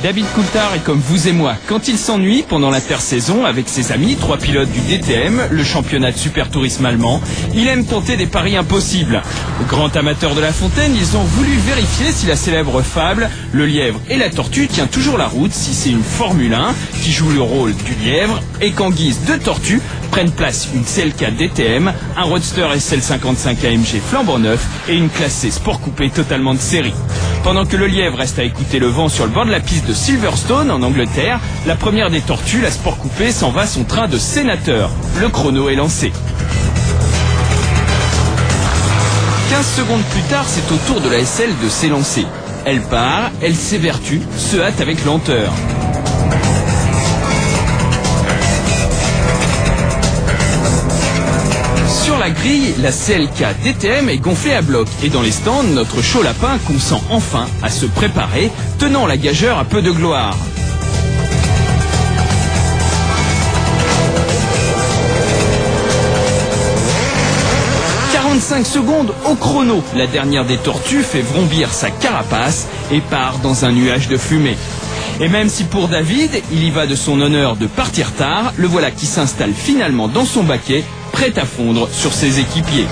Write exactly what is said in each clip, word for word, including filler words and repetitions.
David Coulthard est comme vous et moi. Quand il s'ennuie pendant l'intersaison avec ses amis, trois pilotes du D T M, le championnat de super tourisme allemand, il aime tenter des paris impossibles. Grand amateur de La Fontaine, ils ont voulu vérifier si la célèbre fable « Le lièvre et la tortue » tient toujours la route, si c'est une Formule un qui joue le rôle du lièvre et qu'en guise de tortue prennent place une C L K D T M, un Roadster S L cinquante-cinq A M G flambant neuf et une classe C Sport Coupé totalement de série. Pendant que le lièvre reste à écouter le vent sur le bord de la piste de Silverstone en Angleterre, la première des tortues, la Sport Coupé, s'en va son train de sénateur. Le chrono est lancé. quinze secondes plus tard, c'est au tour de la S L de s'élancer. Elle part, elle s'évertue, se hâte avec lenteur. Sur la grille, la C L K D T M est gonflée à bloc et dans les stands, notre chaud lapin consent enfin à se préparer, tenant la gageure à peu de gloire. quarante-cinq secondes au chrono, la dernière des tortues fait vrombir sa carapace et part dans un nuage de fumée. Et même si pour David, il y va de son honneur de partir tard, le voilà qui s'installe finalement dans son baquet, prêt à fondre sur ses équipiers.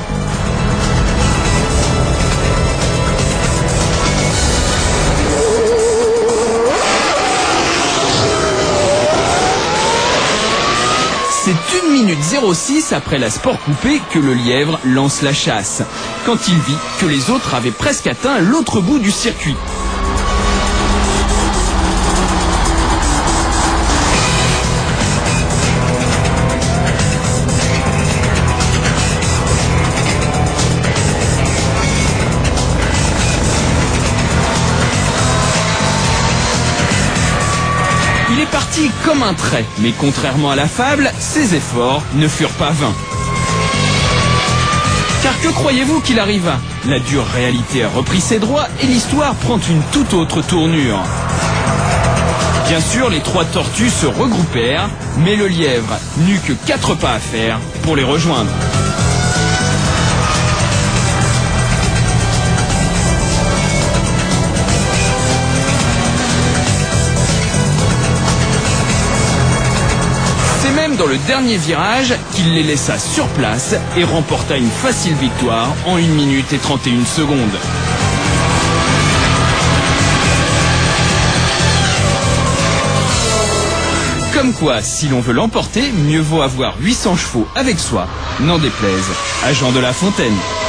C'est une minute zéro six après la Sport Coupé que le lièvre lance la chasse, quand il vit que les autres avaient presque atteint l'autre bout du circuit. Il est parti comme un trait, mais contrairement à la fable, ses efforts ne furent pas vains. Car que croyez-vous qu'il arriva? La dure réalité a repris ses droits et l'histoire prend une toute autre tournure. Bien sûr, les trois tortues se regroupèrent, mais le lièvre n'eut que quatre pas à faire pour les rejoindre. C'est même dans le dernier virage qu'il les laissa sur place et remporta une facile victoire en une minute et trente et une secondes. Comme quoi, si l'on veut l'emporter, mieux vaut avoir huit cents chevaux avec soi, n'en déplaise à Jean de La Fontaine.